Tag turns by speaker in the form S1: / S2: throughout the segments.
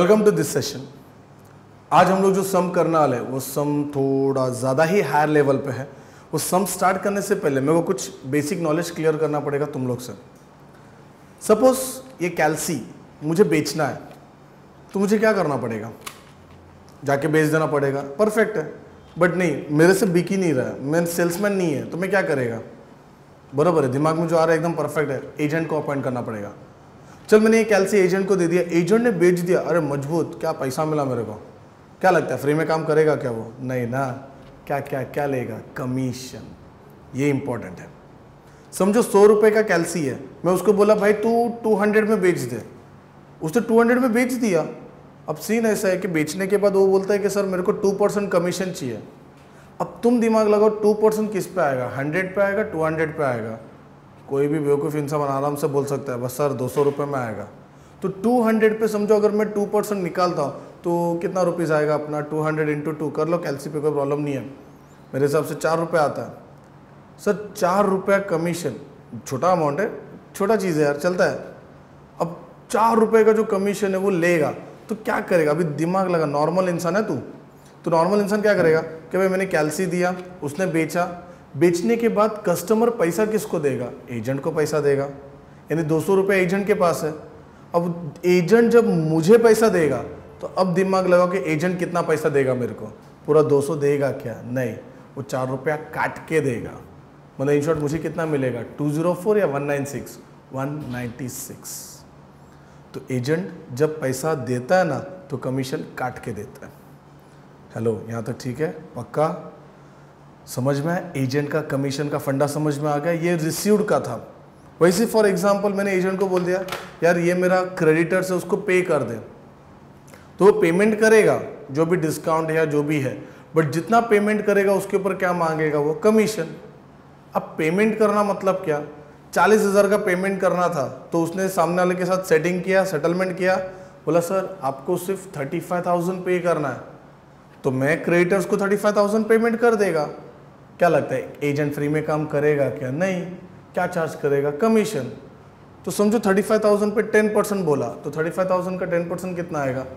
S1: Welcome to this session. आज हम लोग जो सम करने वाले हैं वो सम थोड़ा ज़्यादा ही हायर लेवल पे है। वो सम स्टार्ट करने से पहले मेरे को कुछ बेसिक नॉलेज क्लियर करना पड़ेगा तुम लोग से। सपोज ये कैल्सी मुझे बेचना है तो मुझे क्या करना पड़ेगा? जाके बेच देना पड़ेगा, परफेक्ट है। बट नहीं, मेरे से बिक ही नहीं रहा है, मैं सेल्समैन नहीं है, तो मैं क्या करेगा? बराबर है, दिमाग में जो आ रहा है एकदम परफेक्ट है, एजेंट को अपॉइंट करना पड़ेगा। चल मैंने ये कैल्सी एजेंट को दे दिया, एजेंट ने बेच दिया, अरे मजबूत, क्या पैसा मिला मेरे को। क्या लगता है फ्री में काम करेगा क्या वो? नहीं ना। क्या क्या क्या लेगा? कमीशन। ये इंपॉर्टेंट है। समझो 100 रुपये का कैल्सी है, मैं उसको बोला भाई तू 200 में बेच दे, उसने 200 में बेच दिया। अब सीन ऐसा है कि बेचने के बाद वो बोलता है कि सर मेरे को 2% कमीशन चाहिए। अब तुम दिमाग लगाओ 2% किस पे आएगा? 100 पे आएगा, 200 पे आएगा? कोई भी बेवकूफ़ इंसान आराम से बोल सकता है बस सर 200 रुपये में आएगा। तो 200 पे समझो अगर मैं 2% निकालता हूँ तो कितना रुपीज़ आएगा अपना? 200 इंटू 2 कर लो, कैल्सी पे कोई प्रॉब्लम नहीं है। मेरे हिसाब से 4 रुपये आता है सर। 4 रुपये कमीशन, छोटा अमाउंट है, छोटा चीज़ है यार, चलता है। अब 4 रुपये का जो कमीशन है वो लेगा तो क्या करेगा? अभी दिमाग लगा, नॉर्मल इंसान है तू, तो नॉर्मल इंसान क्या करेगा कि भाई मैंने कैल्सी दिया, उसने बेचा, बेचने के बाद कस्टमर पैसा किसको देगा? एजेंट को पैसा देगा, यानी 200 रुपये एजेंट के पास है। अब एजेंट जब मुझे पैसा देगा तो अब दिमाग लगाओ कि एजेंट कितना पैसा देगा मेरे को? पूरा 200 देगा क्या? नहीं, वो 4 रुपया काट के देगा। मतलब इन शॉर्ट मुझे कितना मिलेगा? 204 या 196? 196। तो एजेंट जब पैसा देता है ना तो कमीशन काट के देता है। हेलो, यहाँ तक ठीक है? पक्का समझ में आया? एजेंट का कमीशन का फंडा समझ में आ गया? ये रिसीव्ड का था। वैसे फॉर एग्जांपल मैंने एजेंट को बोल दिया यार ये मेरा क्रेडिटर्स है, उसको पे कर दे, तो वो पेमेंट करेगा जो भी डिस्काउंट है या जो भी है, बट जितना पेमेंट करेगा उसके ऊपर क्या मांगेगा वो? कमीशन। अब पेमेंट करना मतलब क्या? 40,000 का पेमेंट करना था तो उसने सामने वाले के साथ सेटिंग किया, सेटलमेंट किया, बोला सर आपको सिर्फ 35,000 पे करना है, तो मैं क्रेडिटर्स को 35,000 पेमेंट कर देगा। क्या लगता है एजेंट फ्री में काम करेगा क्या? नहीं। क्या चार्ज करेगा? कमीशन। तो समझो 35,000 पे 10% बोला तो 35,000 का 10% कितना आएगा?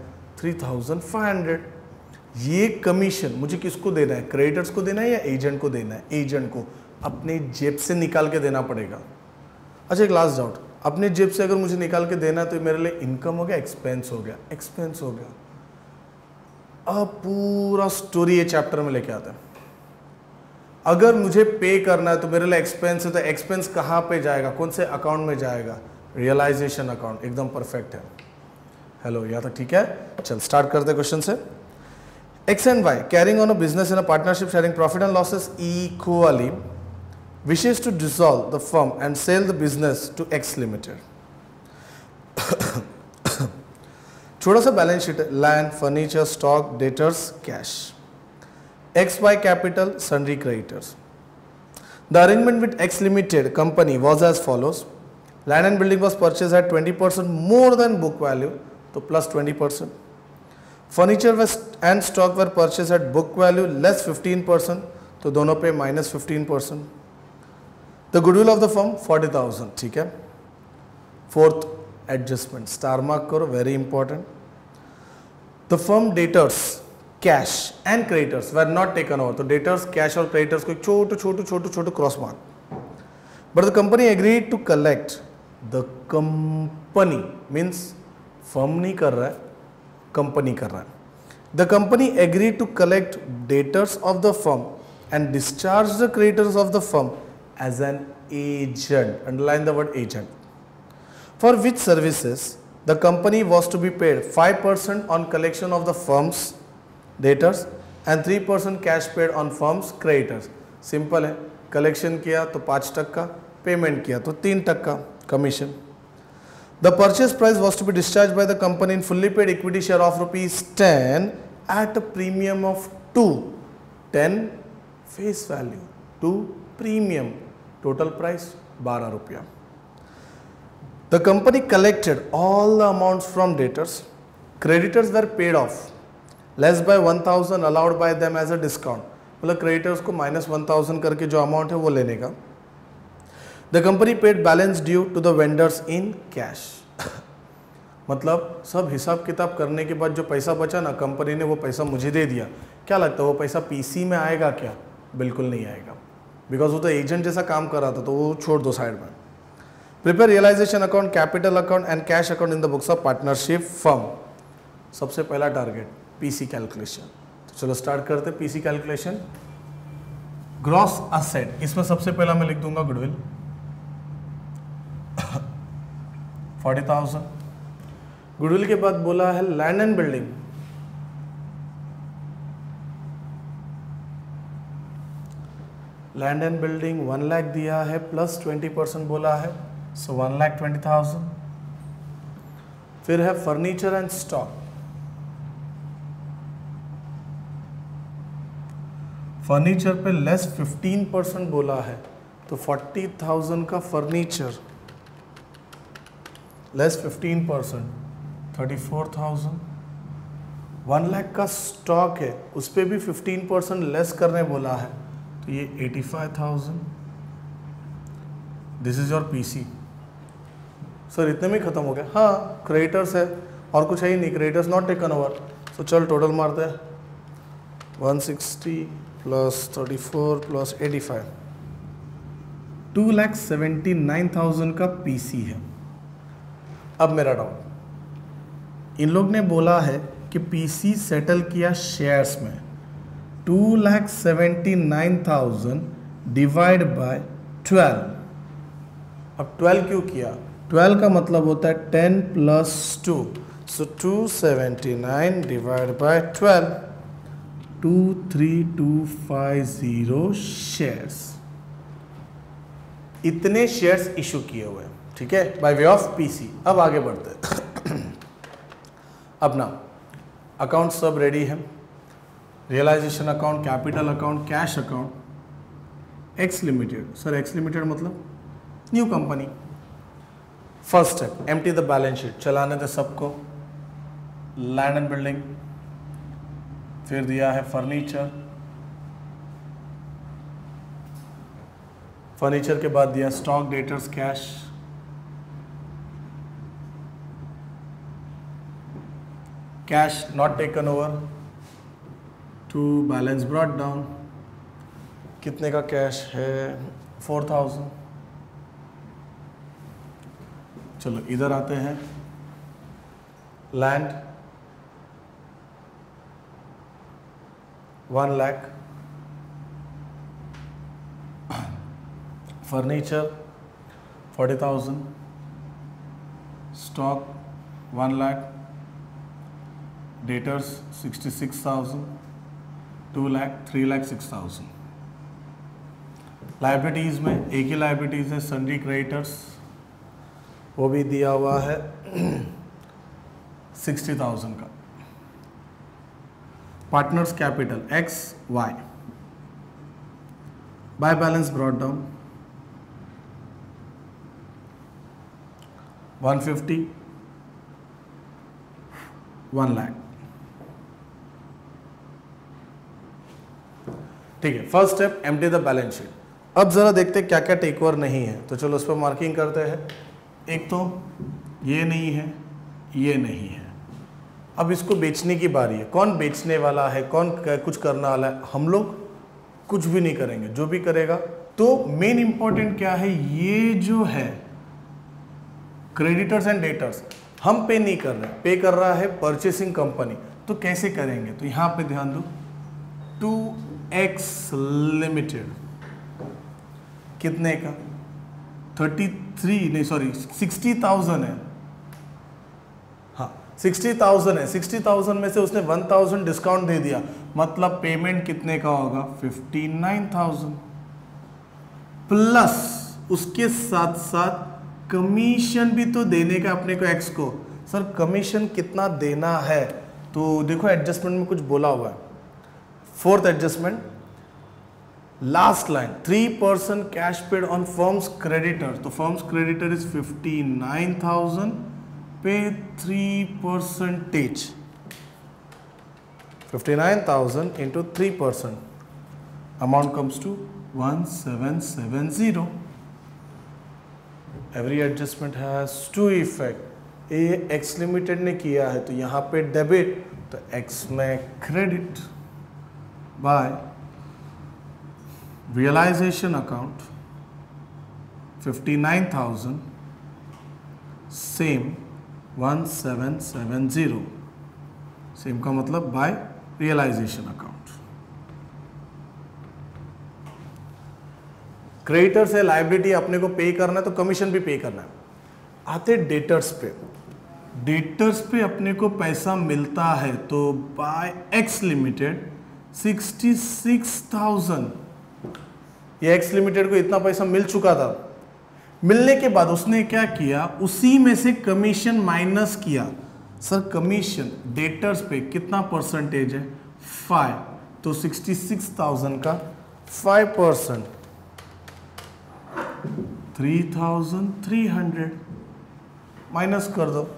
S1: 3,500। ये कमीशन मुझे किसको देना है? क्रेडिटर्स को देना है या एजेंट को देना है? एजेंट को अपने जेब से निकाल के देना पड़ेगा। अच्छा, एक लास्ट डाउट, अपने जेब से अगर मुझे निकाल के देना है तो मेरे लिए इनकम हो गया, एक्सपेंस हो गया? एक्सपेंस हो गया। अब पूरा स्टोरी ये चैप्टर में लेके आता है। अगर मुझे पे करना है तो मेरे लिए एक्सपेंस है, तो एक्सपेंस कहाँ पे जाएगा? कौन से अकाउंट में जाएगा? Realisation account. एकदम परफेक्ट है। हेलो, यहाँ तक ठीक है? चल स्टार्ट करते क्वेश्चन से। X and Y carrying on a business in a partnership sharing profit and losses equally wishes to dissolve the firm and sell the business to X Limited. छोटा सा बैलेंस शीट है, land, furniture, stock, debtors, cash. XY capital, sundry creditors. The arrangement with X Limited company was as follows. Land and building was purchased at 20% more than book value, so plus 20%. Furniture and stock were purchased at book value less 15%, तो दोनों पे minus 15%. The goodwill of the firm 40,000, ठीक है? Fourth adjustment, star mark करो, very important. The firm debtors, cash and creditors were not taken over. तो debtors, cash और creditors को एक छोटू cross mark. But the company agreed to collect. The company means firm नहीं कर रहा है, कंपनी कर रहा है. The company agreed to collect debtors of the firm and discharge the creditors of the firm as an agent. Underline the word agent. For which services the company was to be paid 5% on collection of the firm's debtors and 3% cash paid on firm's creditors. Simple है, collection किया तो 5%, payment किया तो 3% commission. The purchase price was to be discharged by the company in fully paid equity share of ₹10 at a premium of 2. 10 face value, 2 premium, total price 12 रुपया. The company collected all the amounts from debtors. Creditors were paid off less by 1,000 allowed by them as a discount. मतलब creditors को -1,000 करके जो amount है वो लेने का. The company paid balance due to the vendors in cash. मतलब सब हिसाब किताब करने के बाद जो पैसा बचा ना, कंपनी ने वो पैसा मुझे दे दिया, क्या लगता है वो पैसा पीसी में आएगा क्या? बिल्कुल नहीं आएगा, बिकॉज वो तो एजेंट जैसा काम कर रहा था, तो वो छोड़ दो साइड में। Prepare realisation account, capital account and cash account in the books of partnership firm. सबसे पहला टारगेट पीसी कैलकुलेशन। तो चलो स्टार्ट करते हैं पीसी कैलकुलेशन। ग्रॉस असेट, इसमें सबसे पहला मैं लिख दूंगा गुडविल 40,000। गुडविल के बाद बोला है land and building, land and building 1 lakh दिया है प्लस 20% बोला है, सो 1,20,000। फिर है फर्नीचर एंड स्टॉक, फर्नीचर पे लेस 15% बोला है, तो 40,000 का फर्नीचर लेस 15% 34,000। 1 लाख का स्टॉक है, उस पर भी 15% लेस करने बोला है, तो ये 85,000। This is your PC. Sir इतने में खत्म हो गया? हाँ, क्रेडिटर्स है और कुछ है ही नहीं, क्रेडिटर्स नॉट टेकन ओवर। तो चल टोटल मारते हैं 160 प्लस 34 प्लस 85, 2,79,000 का पीसी है। अब मेरा डाउट, इन लोग ने बोला है कि पीसी सेटल किया शेयर्स में, 2,79,000 डिवाइड बाय 12। अब 12 क्यों किया? 12 का मतलब होता है 10 plus 2, so 279 divide by 12, 23250 shares. इतने शेयर्स इशू किए हुए हैं, ठीक है, बाय वे ऑफ पीसी। अब आगे बढ़ते हैं। अब ना अकाउंट सब रेडी है, realisation account, capital account, cash account, X limited. Sir X limited मतलब new company. First step empty the balance sheet, चलाने दे सबको। लैंड एंड बिल्डिंग, फिर दिया है फर्नीचर, फर्नीचर के बाद दिया stock, debtors, cash. Cash not taken over, to balance brought down. कितने का कैश है? 4,000। चलो इधर आते हैं, land 1 lakh, furniture 40,000, stock 1 lakh, debtors 66,000, 2 lakh, 3,06,000। Liabilities में एक ही लाइबिलिटीज़ है, सन्ड्री क्रेडिटर्स, वो भी दिया हुआ है 60,000 का। Partners capital X Y, by balance brought down 150, 1 lakh. ठीक है, first step empty the balance sheet. अब जरा देखते हैं क्या क्या टेक ओवर नहीं है, तो चलो उस पर मार्किंग करते हैं। एक तो ये नहीं है, ये नहीं है। अब इसको बेचने की बारी है। कौन बेचने वाला है, कौन कुछ करने वाला है? हम लोग कुछ भी नहीं करेंगे, जो भी करेगा। तो मेन इंपॉर्टेंट क्या है, ये जो है क्रेडिटर्स एंड डेटर्स हम पे नहीं कर रहे, पे कर रहा है परचेसिंग कंपनी। तो कैसे करेंगे? तो यहां पे ध्यान दो, 2x लिमिटेड कितने का? 60,000 है। हाँ 60,000 है, 60,000 में से उसने 1,000 डिस्काउंट दे दिया, मतलब पेमेंट कितने का होगा? 59,000 प्लस उसके साथ साथ कमीशन भी तो देने का अपने को एक्स को। सर कमीशन कितना देना है? तो देखो एडजस्टमेंट में कुछ बोला हुआ है, fourth adjustment last line, 3% cash paid on firm's creditor. तो फर्म्स क्रेडिटर इज 59,000, पे 3%, 59,000 into 3%, amount comes to 1,770. Every adjustment has two effect, ये एक्स लिमिटेड ने किया है तो यहाँ पे डेबिट, तो एक्स में credit by realisation account 59,000 same 1770, same का मतलब बाय रियलाइजेशन अकाउंट। क्रेडिटर्स है, लायबिलिटी अपने को पे करना है तो कमीशन भी पे करना है। आते डेटर्स पे, डेटर्स पे अपने को पैसा मिलता है तो बाय एक्स लिमिटेड 66,000, ये एक्स लिमिटेड को इतना पैसा मिल चुका था। मिलने के बाद उसने क्या किया, उसी में से कमीशन माइनस किया। सर कमीशन डेटर्स पे कितना परसेंटेज है, 5, तो 66,000 का 5% 3,300 माइनस कर दो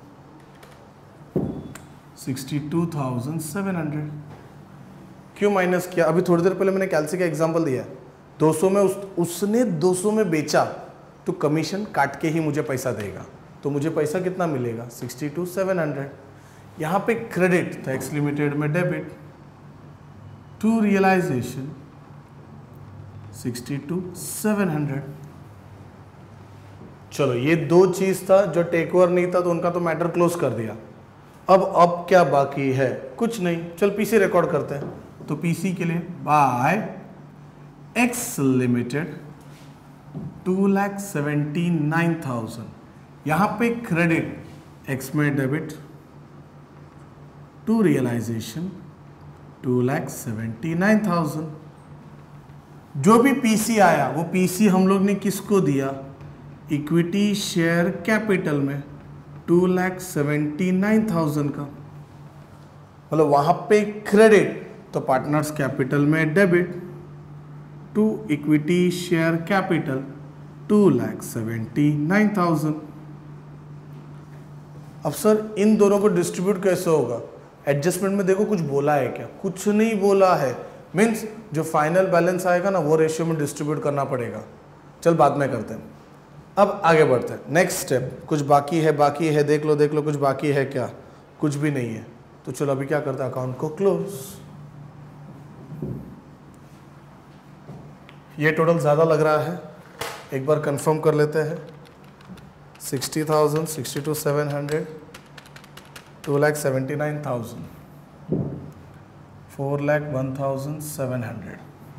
S1: 62,700। क्यों माइनस किया, अभी थोड़ी देर पहले मैंने कैलसी का एग्जांपल दिया, 200 में उसने 200 में बेचा तो कमीशन काट के ही मुझे पैसा देगा, तो मुझे पैसा कितना मिलेगा 62,700। यहाँ पे क्रेडिट था, एक्स लिमिटेड में डेबिट टू रियलाइजेशन 62,700। चलो ये दो चीज था जो टेक ओवर नहीं था तो उनका तो मैटर क्लोज कर दिया। अब क्या बाकी है, कुछ नहीं। चल पीसी रिकॉर्ड करते हैं, तो पीसी के लिए बाय एक्स लिमिटेड 2,79,000, यहाँ पे क्रेडिट एक्स में डेबिट टू रियलाइजेशन 2,79,000। जो भी पीसी आया वो पीसी हम लोग ने किसको दिया, इक्विटी शेयर कैपिटल में 2,79,000 का, मतलब वहां पे क्रेडिट तो पार्टनर्स कैपिटल में debit to equity share capital 2,79,000। अब सर इन दोनों को डिस्ट्रीब्यूट कैसे होगा, एडजस्टमेंट में देखो कुछ बोला है क्या, कुछ नहीं बोला है। मीन्स जो फाइनल बैलेंस आएगा ना वो रेशियो में डिस्ट्रीब्यूट करना पड़ेगा। चल बाद में करते हैं, अब आगे बढ़ते हैं। नेक्स्ट स्टेप, कुछ बाकी है देख लो कुछ बाकी है क्या, कुछ भी नहीं है। तो चलो अभी क्या करते हैं, अकाउंट को क्लोज। ये टोटल ज़्यादा लग रहा है, एक बार कंफर्म कर लेते हैं। 60,000, 62,700, 2,79,000, 4,01,700।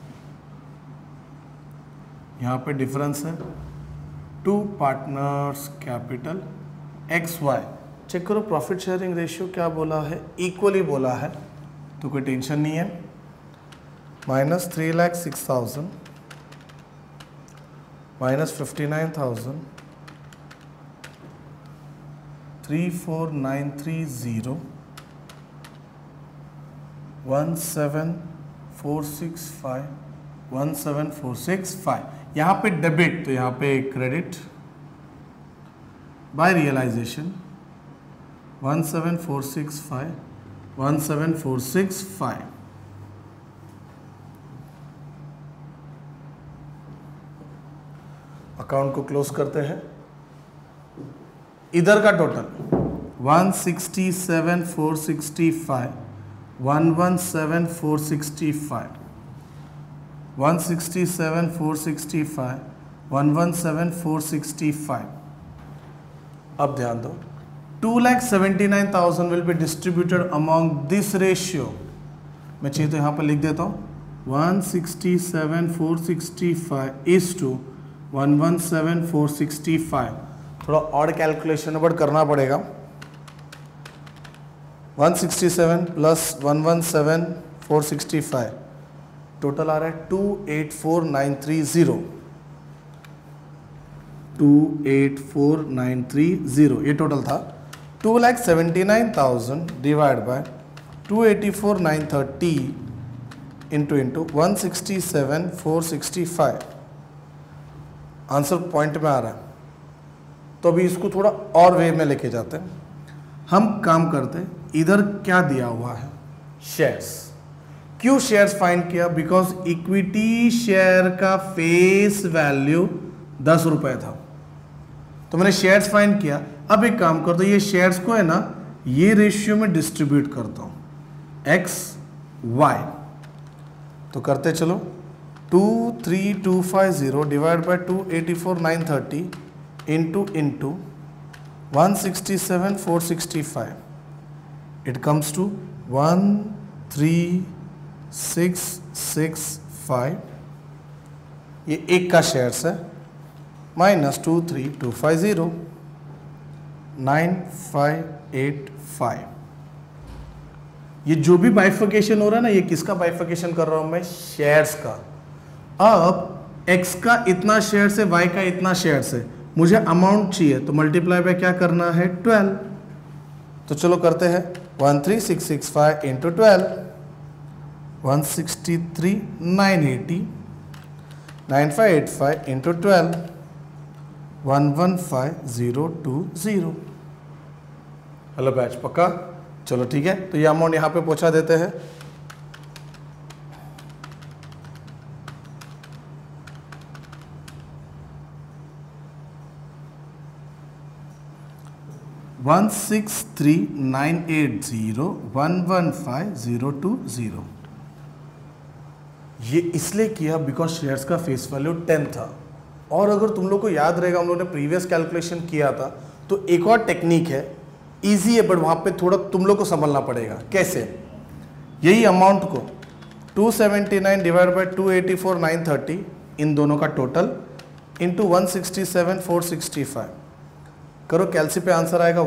S1: यहाँ पे डिफरेंस है to partners capital X Y. Check करो प्रॉफिट शेयरिंग रेशियो क्या बोला है, इक्वली बोला है, तो कोई टेंशन नहीं है। Minus 3,06,000 minus 59,000 34,930 17,465 17,465। यहाँ पे डेबिट तो यहाँ पे क्रेडिट बाय रियलाइजेशन 17,465 17,465। अकाउंट को क्लोज करते हैं। इधर का टोटल 167,465 117,465 167,465 117,465। अब ध्यान दो, 2,79,000 will be distributed among this ratio. मैं चाहिए तो यहाँ पर लिख देता हूँ 167,465 इज टू 117,465। थोड़ा और कैलकुलेशन बट करना पड़ेगा। 167 प्लस 117,465 टोटल आ रहा है 284,930 284,930। ये टोटल था 2,79,000 divide by 284,930 into 167,465। Answer point में आ रहा है। तो अभी इसको थोड़ा और वे में लेके जाते हैं। हम काम करते हैं, इधर क्या दिया हुआ है, शेयर्स। क्यों शेयर्स फाइंड किया, बिकॉज इक्विटी शेयर का फेस वैल्यू 10 रुपए था, तो मैंने शेयर्स फाइंड किया। अब एक काम करता हूँ, ये शेयर्स को है ना ये रेशियो में डिस्ट्रीब्यूट करता हूँ x y, तो करते चलो 23250 divide by 284,930 into 167,465, it comes to 13665, ये एक का शेयर्स है, माइनस 23250 9585। ये जो भी बाइफिकेशन हो रहा है ना, ये किसका बाइफिकेशन कर रहा हूं मैं? शेयर्स का। अब x का इतना शेयर से, y का इतना शेयर से, मुझे अमाउंट चाहिए, तो मल्टीप्लाई बाय क्या करना है? 12। तो चलो करते हैं 13665 इंटू 12, 163,980, 9585 इंटू 12, 115020। हेलो बैच, पक्का? चलो ठीक है, तो ये अमाउंट यहां पे पहुंचा देते हैं। वन 163,980,115020। ये इसलिए किया बिकॉज शेयर्स का फेस वैल्यू 10 था। और अगर तुम लोग को याद रहेगा, हम लोगों ने प्रीवियस कैलकुलेशन किया था, तो एक और टेक्निक है, इजी है, बट वहां पे थोड़ा तुम लोग को समझना पड़ेगा। कैसे? यही अमाउंट को 279 डिवाइड बाय 284,930 इन दोनों का टोटल इंटू 167,465 करो, कैलसी पे आंसर आएगा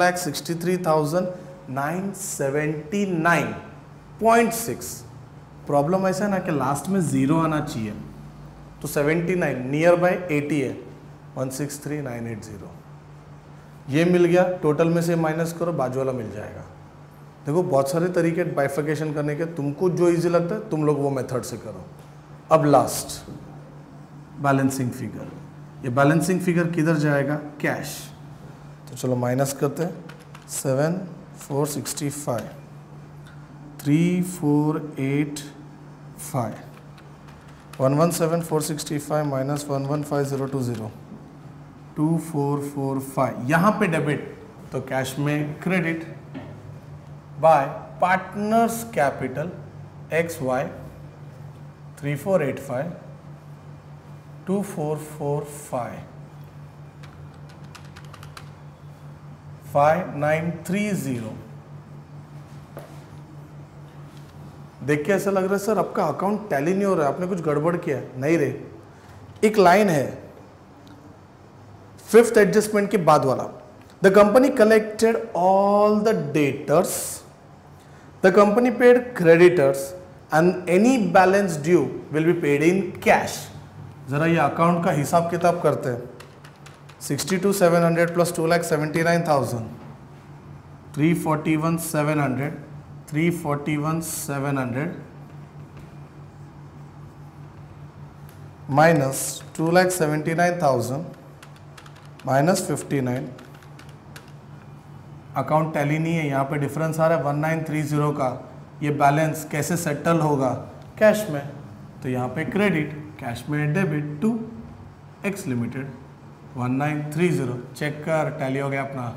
S1: 1,63,979.6। प्रॉब्लम ऐसा है ना कि लास्ट में जीरो आना चाहिए, तो 79 नियर बाय 80 है, 163,980 ये मिल गया। टोटल में से माइनस करो, बाजू वाला मिल जाएगा। देखो बहुत सारे तरीके बाइफिकेशन करने के, तुमको जो इजी लगता है तुम लोग वो मेथड से करो। अब लास्ट बैलेंसिंग फिगर, ये बैलेंसिंग फिगर किधर जाएगा? कैश। तो चलो माइनस करते हैं, 7,465, 3,485, 117,465 माइनस 115,020, 2,445, यहाँ पे डेबिट, तो कैश में credit by partners capital XY 3,485, 2,445, 5,930। देख के ऐसा लग रहा है सर आपका अकाउंट टैली नहीं हो रहा है, आपने कुछ गड़बड़ किया है। नहीं रे, एक लाइन है फिफ्थ एडजस्टमेंट के बाद वाला, the company collected all the debtors, the company paid creditors and any balance due will be paid in cash. जरा ये अकाउंट का हिसाब किताब करते हैं। 62,700 plus 2,79,000, 341,700, 341,700 minus 2,79,000 minus 59। Account tally नहीं है, यहाँ पे डिफरेंस आ रहा है 1930 का। ये बैलेंस कैसे सेटल होगा? कैश में, तो यहाँ पे क्रेडिट, कैश में debit to X limited 1930। Check कर, टैली हो गया अपना।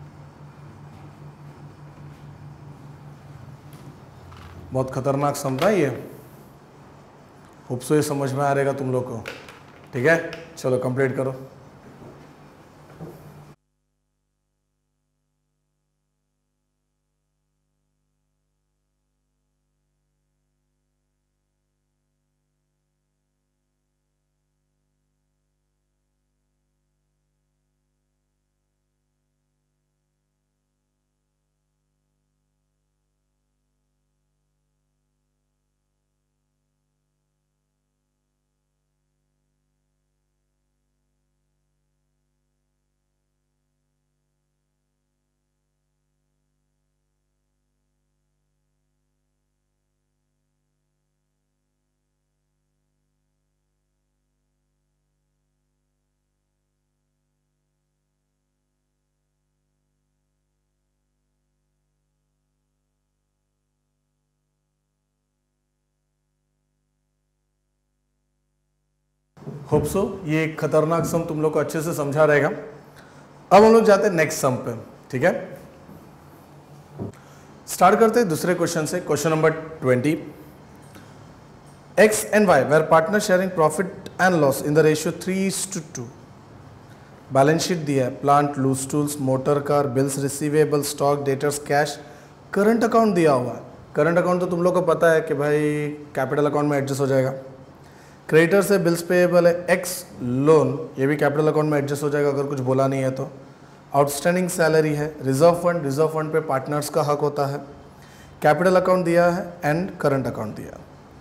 S1: बहुत खतरनाक समझा ये, होप सो ये समझ में आ रहेगा तुम लोग को। ठीक है, चलो कंप्लीट करो। होप सो ये एक खतरनाक सम तुम लोग को अच्छे से समझा रहेगा। अब हम लोग जाते हैं नेक्स्ट सम पे, ठीक है। स्टार्ट करते हैं दूसरे क्वेश्चन से, question number 20। X and Y were partners sharing profit and loss in the ratio 3:2। Balance sheet दिया है, plant, loose tools, motor car, bills receivable, stock, debtors, cash, current account दिया हुआ है। करंट अकाउंट तो तुम लोग को पता है कि भाई कैपिटल अकाउंट में एडजस्ट हो जाएगा। क्रेडिटर्स है, बिल्स पेएबल है, एक्स लोन, ये भी कैपिटल अकाउंट में एडजस्ट हो जाएगा अगर कुछ बोला नहीं है तो। आउटस्टैंडिंग सैलरी है, रिजर्व फंड पे पार्टनर्स का हक होता है, कैपिटल अकाउंट दिया है एंड करंट अकाउंट दिया।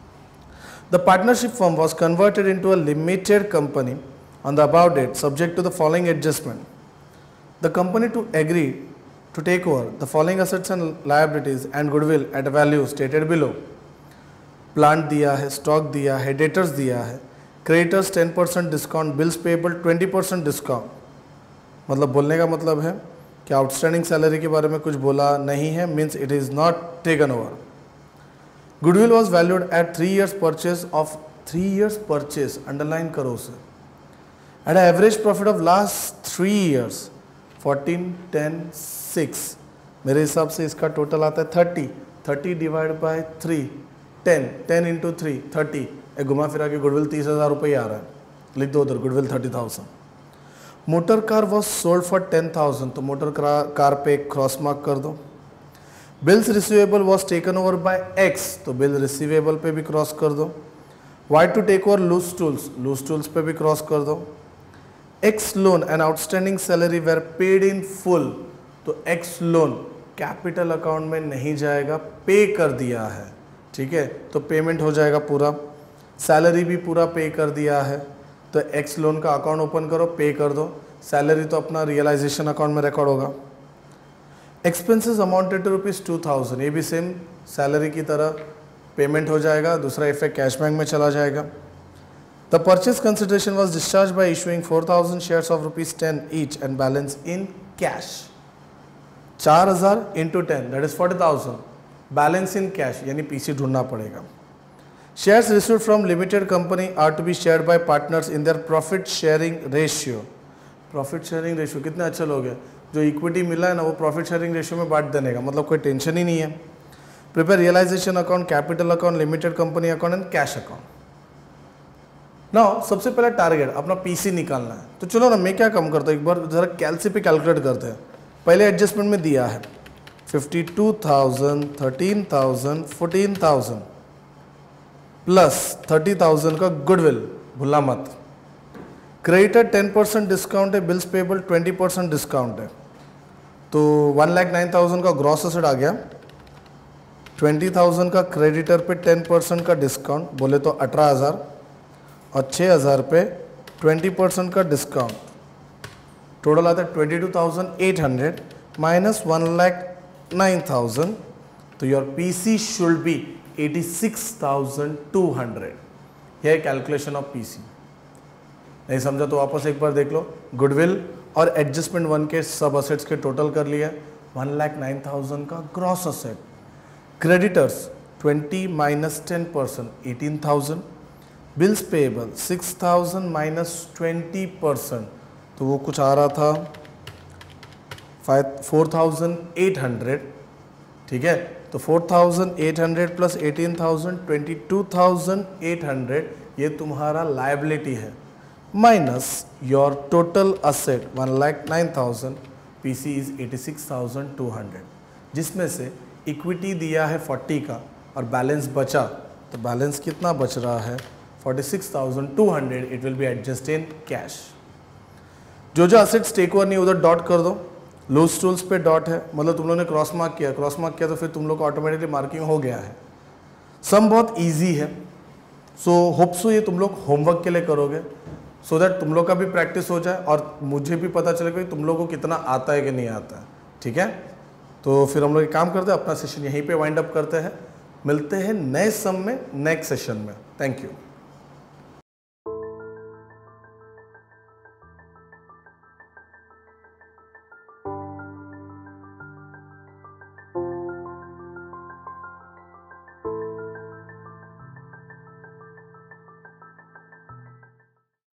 S1: The partnership firm was converted into a limited company on the above date subject to the following adjustment. The company to agree to take over the following assets and liabilities and goodwill at a value stated below. Plant दिया है, stock दिया है, debtors दिया है, creditors 10% discount, bills payable 20% discount। मतलब बोलने का मतलब है कि आउटस्टैंडिंग सैलरी के बारे में कुछ बोला नहीं है, means it is not taken over. Goodwill was valued at 3 years purchase of 3 years purchase, underline करो उसे। At an average profit of last 3 years 14, 10, 6, मेरे हिसाब से इसका टोटल आता है 30 डिवाइड बाय 3, 10 इंटू 3, 30। एक घुमा फिरा के गुडविल 30,000 रुपये आ रहा है, लिख दो उधर goodwill 30,000। Motor car was sold for 10,000, तो मोटर कार पे क्रॉस मार्क कर दो। Bills receivable was taken over by X, तो बिल रिसीवेबल पे भी क्रॉस कर दो। Y to take over loose tools पे भी क्रॉस कर दो। X loan and outstanding salary were paid in full, तो एक्स लोन कैपिटल अकाउंट में नहीं जाएगा, पे कर दिया है, ठीक है, तो पेमेंट हो जाएगा पूरा। सैलरी भी पूरा पे कर दिया है, तो एक्स लोन का अकाउंट ओपन करो, पे कर दो। सैलरी तो अपना रियलाइजेशन अकाउंट में रिकॉर्ड होगा। एक्सपेंसेस अमाउंटेड टू ₹2,000, ये भी सेम सैलरी की तरह पेमेंट हो जाएगा, दूसरा इफेक्ट कैश बैंक में चला जाएगा। The purchase consideration was discharged by issuing 4,000 shares of ₹10 each and balance in cash। 4,000 into 10 that is 40,000, balance in cash यानी पीसी ढूंढना पड़ेगा। Shares received from limited company are to be shared by partners in their profit sharing ratio। Profit sharing ratio कितने अच्छे लोग हैं, जो equity मिला है ना वो प्रॉफिट शेयरिंग रेशियो में बांट देने का, मतलब कोई टेंशन ही नहीं है। Prepare realisation account, capital account, limited company account and cash account. Now सबसे पहले टारगेट अपना पीसी निकालना है, तो चलो ना मैं क्या कम करता हूँ, एक बार जरा कैलसी पे कैलकुलेट करते हैं। पहले एडजस्टमेंट में दिया है 52,000, 13,000, 14,000 प्लस 30,000 का गुडविल, भूलना मत। क्रेडिटर 10% डिस्काउंट है, बिल्स पेबल 20% डिस्काउंट है, तो 1,09,000 का ग्रॉस एसेट आ गया। 20,000 का क्रेडिटर पे 10% का डिस्काउंट, बोले तो 18,000, और 6,000 पे 20% का डिस्काउंट, टोटल आता है 22,800 माइनस 1,09,000, तो योर पीसी शुड बी 86,200। यह है कैलकुलेशन ऑफ पीसी। नहीं समझा तो वापस एक बार देख लो। गुडविल और एडजस्टमेंट 1 के सब असेट्स के टोटल कर लिया, 1,09,000 का gross asset. Creditors 20 minus 10% 18,000, bills payable 6,000 minus 20%, तो वो कुछ आ रहा था 4,800, ठीक है, तो 4,800 प्लस 18,000 22,800, ये तुम्हारा लायबिलिटी है, minus your total asset 1,09,000, PC is 86,200, जिसमें से इक्विटी दिया है 40 का और बैलेंस बचा, तो बैलेंस कितना बच रहा है 46,200। It will be adjust in cash. जो जो असेट्स टेक ओवर नहीं उधर डॉट कर दो। लूज टूल्स पे डॉट है, मतलब तुम लोगों ने क्रॉस मार्क किया तो फिर तुम लोग को ऑटोमेटिकली मार्किंग हो गया है। सम बहुत इजी है, सो होप सो ये तुम लोग होमवर्क के लिए करोगे, सो दैट तुम लोग का भी प्रैक्टिस हो जाए और मुझे भी पता चले कि तुम लोग को कितना आता है कि नहीं आता है, ठीक है। तो फिर हम लोग एक काम करते हैं, अपना सेशन यहीं पे वाइंड अप करते हैं, मिलते हैं नए सम में नेक्स्ट सेशन में। Thank you.